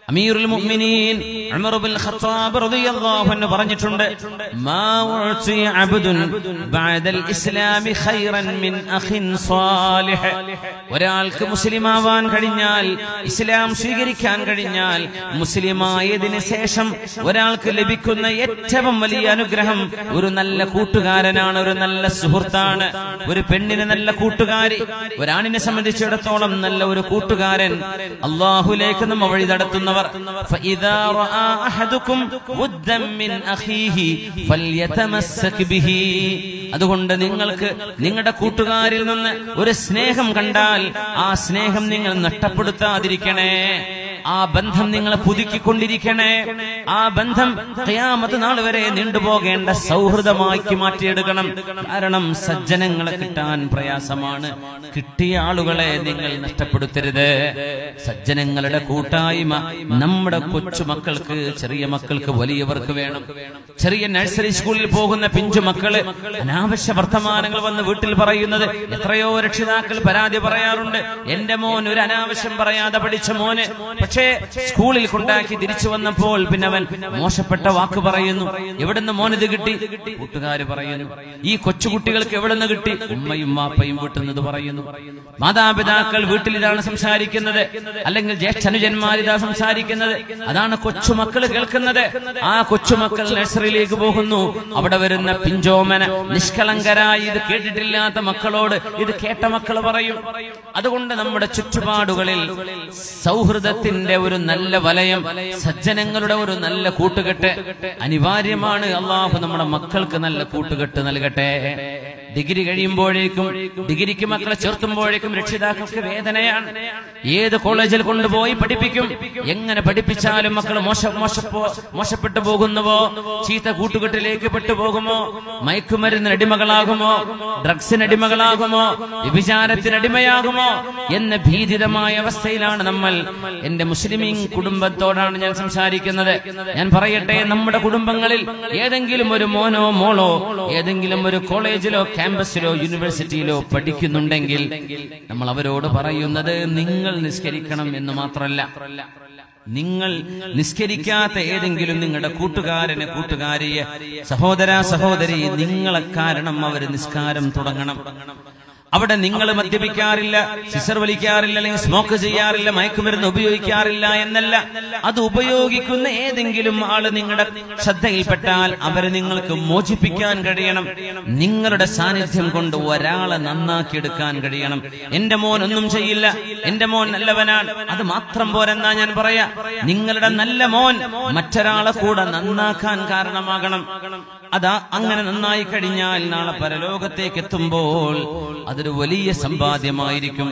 അമീറുൽ മുഅ്മിനീൻ ഉമർ ഇബ്നുൽ ഖത്താബ് റളിയല്ലാഹു അൻഹു പറഞ്ഞിട്ടുണ്ട്, മാ ഉഅതി അബ്ദുൻ ബഅദൽ ഇസ്ലാമി ഖൈറൻ മിൻ അഖിൻ സാലിഹ്. ഒരാൾക്ക് മുസ്ലിമാവാൻ കഴിഞ്ഞാൽ, ഇസ്ലാം സ്വീകരിക്കാൻ കഴിഞ്ഞാൽ, മുസ്ലിമായതിനു ശേഷം ഒരാൾക്ക് ലഭിക്കുന്ന ഏറ്റവും വലിയ അനുഗ്രഹം ഒരു നല്ല കൂട്ടുകാരനാണ്, ഒരു നല്ല സുഹൃത്താണ്. ഒരു പെണ്ണിന് നല്ല കൂട്ടുകാരി, ഒരാണിനെ സംബന്ധിച്ചിടത്തോളം നല്ല ഒരു കൂട്ടുകാരൻ, അല്ലാഹുവിലേക്ക് നമ്മെ വഴി നടത്തുന്നവർ. فإذا رأى أحدكم ودا من أخيه فليتمسك به. അതുകൊണ്ട് നിങ്ങൾക്ക് നിങ്ങളുടെ കൂട്ടുകാരിൽ നിന്ന് ഒരു സ്നേഹം കണ്ടാൽ ആ സ്നേഹം നിങ്ങൾ നഷ്ടപ്പെടുത്താതിരിക്കണേ. ആ ബന്ധം നിങ്ങൾ പുതുക്കിക്കൊണ്ടിരിക്കണേ. ആ ബന്ധം ഖിയാമത്ത് നാൾ വരെ നീണ്ടുപോകേണ്ട സൗഹൃദമാക്കി മാറ്റിയെടുക്കണം. കാരണം സജ്ജനങ്ങളെ കിട്ടാൻ പ്രയാസമാണ്. കിട്ടിയ ആളുകളെ നിങ്ങൾ നഷ്ടപ്പെടുത്തരുത്. സജ്ജനങ്ങളുടെ കൂട്ടായ്മ നമ്മുടെ കൊച്ചുമക്കൾക്ക്, ചെറിയ മക്കൾക്ക്, വലിയവർക്ക് വേണം. ചെറിയ നഴ്സറി സ്കൂളിൽ പോകുന്ന പിഞ്ചു മക്കള് അനാവശ്യ വർത്തമാനങ്ങൾ വന്ന് വീട്ടിൽ പറയുന്നത് എത്രയോ രക്ഷിതാക്കൾ പരാതി പറയാറുണ്ട്. എന്റെ മോൻ ഒരു അനാവശ്യം പറയാതെ പഠിച്ച മോന്, പക്ഷേ സ്കൂളിൽ കൊണ്ടാക്കി തിരിച്ചു വന്നപ്പോൾ പിന്നെ അവൻ മോശപ്പെട്ട വാക്ക് പറയുന്നു. എവിടുന്ന് മോനിത് കിട്ടി? കൂട്ടുകാര് പറയുന്നു. ഈ കൊച്ചുകുട്ടികൾക്ക് എവിടുന്ന് കിട്ടി? ഉമ്മയും വാപ്പയും വീട്ടുന്നത് പറയുന്നു. മാതാപിതാക്കൾ വീട്ടിൽ ഇതാണ് സംസാരിക്കുന്നത്, അല്ലെങ്കിൽ ജ്യേഷ്ഠനുജന്മാർ ഇതാ സംസാരിക്കുന്നത്. അതാണ് കൊച്ചുമക്കൾ കേൾക്കുന്നത്. ആ കൊച്ചുമക്കൾ നഴ്സറിയിലേക്ക് പോകുന്നു. അവിടെ വരുന്ന പിഞ്ചോമന നിഷ്കളങ്കരായി ഇത് കേട്ടിട്ടില്ലാത്ത മക്കളോട് ഇത് കേട്ട മക്കൾ പറയും. അതുകൊണ്ട് നമ്മുടെ ചുറ്റുപാടുകളിൽ സൗഹൃദത്തിന്റെ ഒരു നല്ല വലയം, സജ്ജനങ്ങളുടെ ഒരു നല്ല കൂട്ടുകെട്ട് അനിവാര്യമാണ്. അല്ലാഹു നമ്മുടെ മക്കൾക്ക് നല്ല കൂട്ടുകെട്ട് നൽകട്ടെ. ഡിഗ്രി കഴിയുമ്പോഴേക്കും, ഡിഗ്രിക്ക് മക്കളെ ചേർത്തുമ്പോഴേക്കും രക്ഷിതാക്കൾക്ക് വേദനയാണ്. ഏത് കോളേജിൽ കൊണ്ടുപോയി പഠിപ്പിക്കും? എങ്ങനെ പഠിപ്പിച്ചാലും മക്കൾ മോശപ്പെട്ടു പോകുന്നുവോ? ചീത്ത കൂട്ടുകെട്ടിലേക്ക് പെട്ടുപോകുമോ? മയക്കുമരുന്നിന് അടിമകളാകുമോ? ഡ്രഗ്സിന് അടിമകളാകുമോ? വ്യഭിചാരത്തിന് അടിമയാകുമോ എന്ന ഭീതിതമായ അവസ്ഥയിലാണ് നമ്മൾ. എന്റെ മുസ്ലിമീൻ കുടുംബത്തോടാണ് ഞാൻ സംസാരിക്കുന്നത്. ഞാൻ പറയട്ടെ, നമ്മുടെ കുടുംബങ്ങളിൽ ഏതെങ്കിലും ഒരു മോനോ മോളോ ഏതെങ്കിലും ഒരു കോളേജിലോ ക്യാമ്പസിലോ യൂണിവേഴ്സിറ്റിയിലോ പഠിക്കുന്നുണ്ടെങ്കിൽ നമ്മൾ അവരോട് പറയുന്നത് നിങ്ങൾ നിസ്കരിക്കണം എന്ന് മാത്രമല്ല. നിങ്ങൾ നിസ്കരിക്കാത്ത ഏതെങ്കിലും നിങ്ങളുടെ കൂട്ടുകാരനെ, കൂട്ടുകാരിയെ, സഹോദര സഹോദരി, നിങ്ങളെ കാരണം അവർ നിസ്കാരം തുടങ്ങണം. അവിടെ നിങ്ങൾ മദ്യപിക്കാറില്ല, സിസർ വലിക്കാറില്ല, അല്ലെങ്കിൽ സ്മോക്ക് ചെയ്യാറില്ല, മയക്കുമരുന്ന് ഉപയോഗിക്കാറില്ല എന്നല്ല. അത് ഉപയോഗിക്കുന്ന ഏതെങ്കിലും ആള് നിങ്ങളുടെ ശ്രദ്ധയിൽപ്പെട്ടാൽ അവരെ നിങ്ങൾക്ക് മോചിപ്പിക്കാൻ കഴിയണം. നിങ്ങളുടെ സാന്നിധ്യം കൊണ്ട് ഒരാളെ നന്നാക്കിയെടുക്കാൻ കഴിയണം. എന്റെ മോൻ ഒന്നും ചെയ്യില്ല, എന്റെ മോൻ നല്ലവനാണ്, അത് മാത്രം പോരെന്നാ ഞാൻ പറയാ. നിങ്ങളുടെ നല്ല മോൻ മറ്റൊരാളെ കൂടെ നന്നാക്കാൻ കാരണമാകണം. അതാ അങ്ങനെ നന്നായി കഴിഞ്ഞാൽ നാളെ പരലോകത്തേക്ക് എത്തുമ്പോൾ അതൊരു വലിയ സമ്പാദ്യമായിരിക്കും.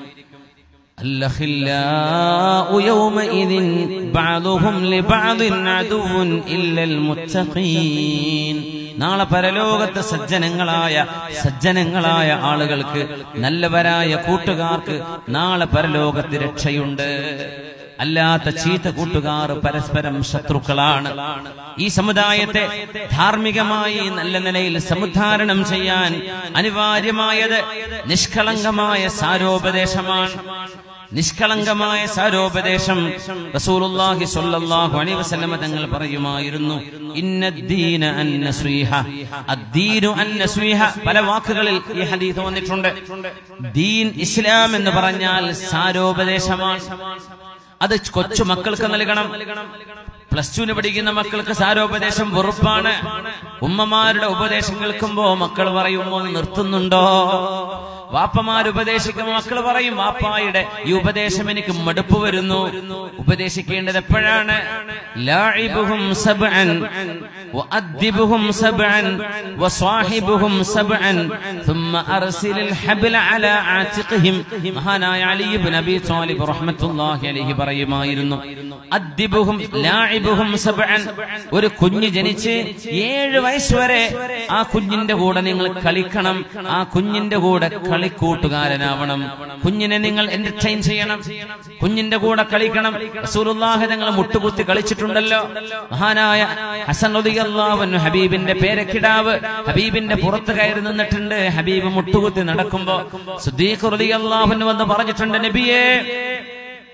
അല്ലഖില്ലാഉ യൗമഇദിൻ ബഅദുഹും ലിബഅദിൻ അദുവ്വുൻ ഇല്ലൽ മുത്തഖീൻ. നാളെ പരലോകത്തെ സജ്ജനങ്ങളായ ആളുകൾക്ക്, നല്ലവരായ കൂട്ടുകാർക്ക് നാളെ പരലോകത്ത് രക്ഷയുണ്ട്. അല്ലാത്ത ചീത്ത കൂട്ടുകാർ പരസ്പരം ശത്രുക്കളാണ്. ഈ സമുദായത്തെ ധാർമ്മികമായി നല്ല നിലയിൽ സമുദ്ധാരണം ചെയ്യാൻ അനിവാര്യമായത് നിഷ്കളങ്കമായ സാരോപദേശമാണ്. നിഷ്കളങ്കമായ സാരോപദേശം റസൂലുള്ളാഹി സ്വല്ലല്ലാഹു അലൈഹി വസല്ലം തങ്ങൾ പറയുമായിരുന്നു, ഇന്നദ്ദീന അന്നസ്വീഹ, അദ്ദീനു അന്നസ്വീഹ. പല വാക്കുകളിൽ ഈ ഹദീസ് വന്നിട്ടുണ്ട്. ദീൻ, ഇസ്ലാം എന്ന് പറഞ്ഞാൽ സാരോപദേശമാണ്. അത് കൊച്ചു മക്കൾക്ക് നൽകണം. +2 പഠിക്കുന്ന മക്കൾക്ക് സാരോപദേശം വെറുപ്പാണ്. ഉമ്മമാരുടെ ഉപദേശം കേൾക്കുമ്പോ മക്കൾ പറയും, നിർത്തുന്നുണ്ടോ? വാപ്പമാർ ഉപദേശിക്കുമ്പോൾ മക്കൾ പറയും, വാപ്പായുടെ ഈ ഉപദേശം എനിക്ക് മടുപ്പ് വരുന്നു. ഉപദേശിക്കേണ്ടത് എപ്പോഴാണ്? ലാഇബുഹും സബ്അൻ വഅദ്ദിബുഹും സബ്അൻ വസ്വാഹിബുഹും സബ്അൻ ثم ارسل الحبل على عاتقهم. മഹാനായ അലി ഇബ്നു അബീ ത്വാലിബ് റഹ്മത്തുള്ളാഹി അലൈഹി പറയുമായിരുന്നു, അദ്ദിബുഹും ലാഇബുഹും സബ്അൻ. ഒരു കുഞ്ഞ് ജനിച്ച് 7 വയസ്സ് വരെ ആ കുഞ്ഞിന്റെ കൂടെ നിങ്ങൾ കളിക്കണം. ആ കുഞ്ഞിന്റെ കൂടെ കളിക്കൂട്ടുകാരനാവണം. കുഞ്ഞിനെ നിങ്ങൾ എന്റർടൈൻ ചെയ്യണം, കുഞ്ഞിന്റെ കൂടെ കളിക്കണം. റസൂലുള്ളാഹി തങ്ങൾ മുട്ടുകുത്തി കളിച്ചിട്ടുണ്ടല്ലോ. മഹാനായ ഹസൻ റളിയല്ലാഹു അൻഹു, ഹബീബിന്റെ പേരക്കിടാവ്, ഹബീബിന്റെ പുറത്ത് കയറി നിന്നിട്ടുണ്ട്. ഹബീബ് മുട്ടുകുത്തി നടക്കുമ്പോ സിദ്ദീഖ് റളിയല്ലാഹു അൻഹു വന്ന് പറഞ്ഞിട്ടുണ്ട്, നബിയേ,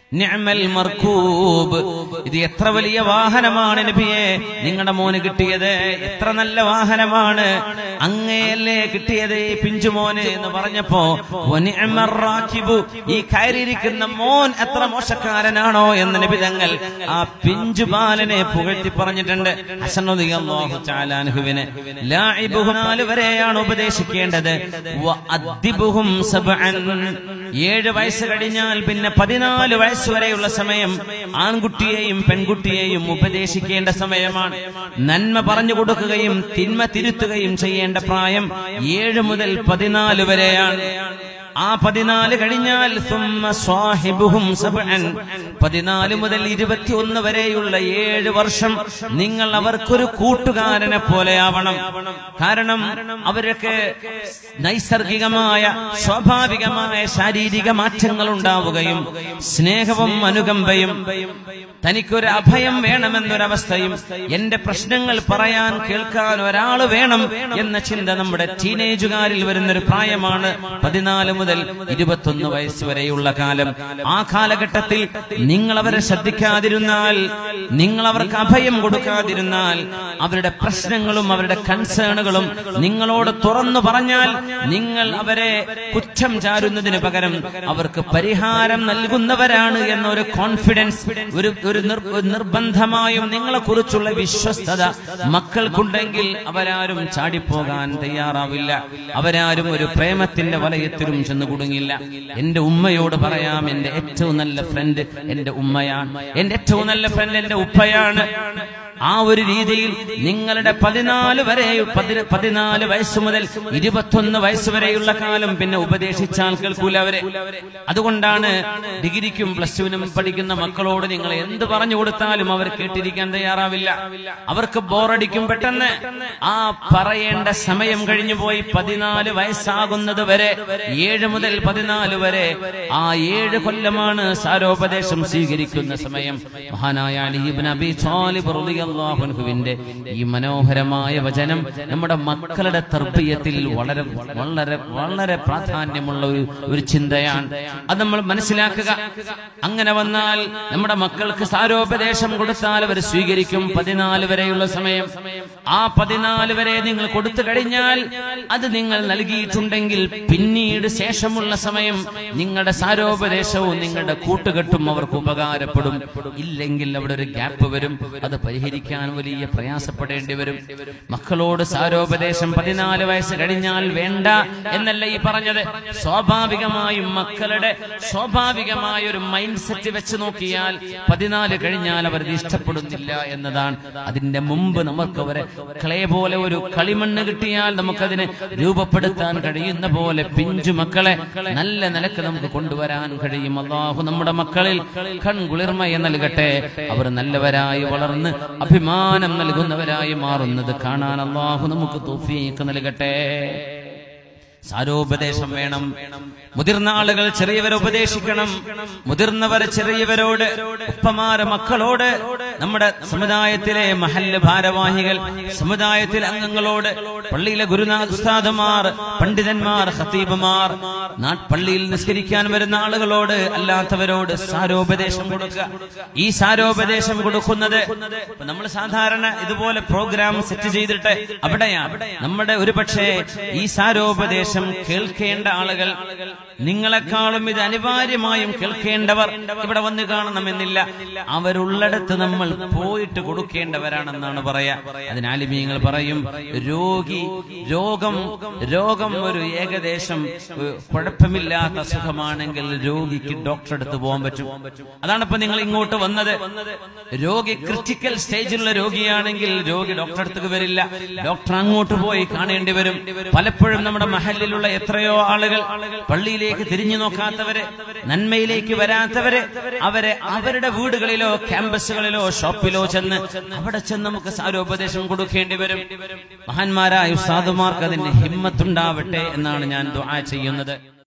നിഅമൽ മർകൂബ്, ഇത് എത്ര വലിയ വാഹനമാണ് നബിയെ നിങ്ങളുടെ മോന് കിട്ടിയത്, എത്ര നല്ല വാഹനമാണ്, അങ്ങയല്ലേ കിട്ടിയത് പിഞ്ചുമോന് എന്ന് പറഞ്ഞപ്പോ വനിഅമർ റാകിബു, ഈ കയറിയിരിക്കുന്ന മോൻ എത്ര മോശക്കാരനാണോ എന്ന് നബി തങ്ങൾ ആ പിഞ്ചു ബാലനെ പുകഴ്ത്തി പറഞ്ഞിട്ടുണ്ട്. ഹസൻ റളിയല്ലാഹു തആല അൻഹുവിനെ ലാഇബുഹും 4 വരെയാണ് ഉപദേശിക്കേണ്ടത്. വഅദ്ദിബുഹും 7, 7 വയസ്സ് കഴിഞ്ഞാൽ പിന്നെ 14 വയസ്സ് വരെയുള്ള സമയം ആൺകുട്ടിയെയും പെൺകുട്ടിയെയും ഉപദേശിക്കേണ്ട സമയമാണ്. നന്മ പറഞ്ഞു കൊടുക്കുകയും തിന്മ തിരുത്തുകയും ചെയ്യേണ്ട പ്രായം 7 മുതൽ 14 വരെയാണ്. ആ 14 കഴിഞ്ഞാൽ 14 മുതൽ 21 വരെയുള്ള 7 വർഷം നിങ്ങൾ അവർക്കൊരു കൂട്ടുകാരനെ പോലെയാവണം. കാരണം അവരൊക്കെ നൈസർഗികമായ സ്വാഭാവികമായ ശാരീരിക മാറ്റങ്ങൾ ഉണ്ടാവുകയും സ്നേഹവും അനുകമ്പയും തനിക്കൊരു അഭയം വേണമെന്നൊരവസ്ഥയും എന്റെ പ്രശ്നങ്ങൾ പറയാൻ കേൾക്കാൻ ഒരാൾ വേണം എന്ന ചിന്ത നമ്മുടെ ടീനേജുകാരിൽ വരുന്നൊരു പ്രായമാണ് 14 മുതൽ 21 വയസ്സ് വരെയുള്ള കാലം. ആ കാലഘട്ടത്തിൽ നിങ്ങൾ അവരെ ശ്രദ്ധിക്കാതിരുന്നാൽ, നിങ്ങൾ അവർക്ക് അഭയം കൊടുക്കാതിരുന്നാൽ, അവരുടെ പ്രശ്നങ്ങളും അവരുടെ കൺസേണുകളും നിങ്ങളോട് തുറന്നു പറഞ്ഞാൽ നിങ്ങൾ അവരെ കുറ്റം ചാരുന്നതിന് പകരം അവർക്ക് പരിഹാരം നൽകുന്നവരാണ് എന്നൊരു കോൺഫിഡൻസ്, ഒരു നിർബന്ധമായും നിങ്ങളെ കുറിച്ചുള്ള വിശ്വസ്തത മക്കൾക്കുണ്ടെങ്കിൽ അവരാരും ചാടിപ്പോകാൻ തയ്യാറാവില്ല. അവരാരും ഒരു പ്രേമത്തിന്റെ വലയത്തിലും ചെന്ന് കുടുങ്ങില്ല. എന്റെ ഉമ്മയോട് പറയാം, എന്റെ ഏറ്റവും നല്ല ഫ്രണ്ട് എന്റെ ഉമ്മയാണ്, എന്റെ ഏറ്റവും നല്ല ഫ്രണ്ട് എന്റെ ഉപ്പയാണ്. ആ ഒരു രീതിയിൽ നിങ്ങളുടെ 14 വയസ്സ് മുതൽ 21 വയസ്സ് വരെയുള്ള കാലം പിന്നെ ഉപദേശിച്ചാൽ കേൾക്കൂല അവരെ. അതുകൊണ്ടാണ് ഡിഗ്രിക്കും പ്ലസ് ടുവിനും പഠിക്കുന്ന മക്കളോട് നിങ്ങൾ എന്ത് പറഞ്ഞു കൊടുത്താലും അവർ കേട്ടിരിക്കാൻ തയ്യാറാവില്ല. അവർക്ക് ബോറടിക്കും പെട്ടെന്ന്. ആ പറയേണ്ട സമയം കഴിഞ്ഞു പോയി. 14 വയസ്സാകുന്നത് വരെ, 7 മുതൽ 14 വരെ, ആ 7 കൊല്ലമാണ് സാരോപദേശം സ്വീകരിക്കുന്ന സമയം. മഹാനായ അലി ഇബ്നു അബീ ത്വാലിബ് റളിയല്ലാഹു അൻഹുവിന്റെ ഈ മനോഹരമായ വചനം നമ്മുടെ മക്കളുടെ തർബിയത്തിൽ വളരെ വളരെ വളരെ പ്രാധാന്യമുള്ള ഒരു ചിന്തയാണ്. അത് നമ്മൾ മനസ്സിലാക്കുക. അങ്ങനെ വന്നാൽ നമ്മുടെ മക്കൾക്ക് സാരോപദേശം കൊടുത്താൽ അവർ സ്വീകരിക്കും. 14 വരെയുള്ള സമയം, ആ 14 വരെ നിങ്ങൾ കൊടുത്തു കഴിഞ്ഞാൽ, അത് നിങ്ങൾ നൽകിയിട്ടുണ്ടെങ്കിൽ പിന്നീട് ശേഷമുള്ള സമയം നിങ്ങളുടെ സാരോപദേശവും നിങ്ങളുടെ കൂട്ടുകെട്ടും അവർക്ക് ഉപകാരപ്പെടും. ഇല്ലെങ്കിൽ അവിടെ ഒരു ഗ്യാപ്പ് വരും. അത് പരിഹരിക്കാൻ വലിയ പ്രയാസപ്പെടേണ്ടി വരും. മക്കളോട് സാരോപദേശം 14 വയസ്സ് കഴിഞ്ഞാൽ വേണ്ട എന്നല്ല ഈ പറഞ്ഞത്. സ്വാഭാവികമായും മക്കളുടെ സ്വാഭാവികമായ ഒരു മൈൻഡ് സെറ്റ് വെച്ച് നോക്കിയാൽ 14 കഴിഞ്ഞാൽ അവർ ഇഷ്ടപ്പെടുന്നില്ല എന്നതാണ്. അതിന്റെ മുമ്പ് നമുക്ക് അവരെ ക്ലേ പോലെ ഒരു കളിമണ്ണ് കിട്ടിയാൽ നമുക്കതിനെ രൂപപ്പെടുത്താൻ കഴിയുന്ന പോലെ പിഞ്ചു മക്കളെ നല്ല നിലക്ക് നമുക്ക് കൊണ്ടുവരാൻ കഴിയും. അല്ലാഹു നമ്മുടെ മക്കളിൽ കൺകുളിർമയെ നൽകട്ടെ. അവർ നല്ലവരായി വളർന്ന് അഭിമാനം നൽകുന്നവരായി മാറുന്നത് കാണാൻ അല്ലാഹു നമുക്ക് തൗഫീഖ് നൽകട്ടെ. സാരോപദേശം വേണം. മുതിർന്ന ആളുകൾ ചെറിയവരെ ഉപദേശിക്കണം. മുതിർന്നവർ ചെറിയവരോട്, ഉപ്പമാരെ മക്കളോട്, നമ്മുടെ സമുദായത്തിലെ മഹല്ല് ഭാരവാഹികൾ, സമുദായത്തിലെ അംഗങ്ങളോട്, പള്ളിയിലെ ഗുരുനാഥ് ഉസ്താദുമാർ, പണ്ഡിതന്മാർ, ഖതീബുമാർ, പള്ളിയിൽ നിസ്കരിക്കാൻ വരുന്ന ആളുകളോട്, അല്ലാത്തവരോട് സാരോപദേശം കൊടുക്കുക. ഈ സാരോപദേശം കൊടുക്കുന്നത് നമ്മൾ സാധാരണ ഇതുപോലെ പ്രോഗ്രാം സെറ്റ് ചെയ്തിട്ട് അവിടെയാണ്. നമ്മുടെ ഒരു പക്ഷേ ഈ സാരോപദേശം കേൾക്കേണ്ട ആളുകൾ, നിങ്ങളെക്കാളും ഇത് അനിവാര്യമായും കേൾക്കേണ്ടവർ ഇവിടെ വന്ന് കാണണമെന്നില്ല. അവരുള്ളിടത്ത് നമ്മൾ പോയിട്ട് കൊടുക്കേണ്ടവരാണെന്നാണ് പറയാ. അതിന് ആലിമീങ്ങൾ പറയും, രോഗം ഒരു ഏകദേശം കുഴപ്പമില്ലാത്ത സുഖമാണെങ്കിൽ രോഗിക്ക് ഡോക്ടറെ അടുത്ത് പോകാൻ പറ്റും. അതാണ് ഇപ്പൊ നിങ്ങൾ ഇങ്ങോട്ട് വന്നത്. രോഗി ക്രിട്ടിക്കൽ സ്റ്റേജിലുള്ള രോഗിയാണെങ്കിൽ രോഗി ഡോക്ടറെ അടുത്തേക്ക് വരില്ല, ഡോക്ടർ അങ്ങോട്ട് പോയി കാണേണ്ടി വരും. പലപ്പോഴും നമ്മുടെ മഹല്ലിലുള്ള എത്രയോ ആളുകൾ പള്ളിയിലേക്ക് തിരിഞ്ഞു നോക്കാത്തവരെ, നന്മയിലേക്ക് വരാത്തവരെ, അവരുടെ വീടുകളിലോ ക്യാമ്പസുകളിലോ ഷോപ്പിലോ ചെന്ന് അവിടെ ചെന്ന് നമുക്ക് സാരോപദേശം കൊടുക്കേണ്ടി വരും. മഹാന്മാരായ ഉസ്താദുമാർക്ക് അതിന്റെ ഹിമ്മത്തുണ്ടാവട്ടെ എന്നാണ് ഞാൻ ദുആ ചെയ്യുന്നത്.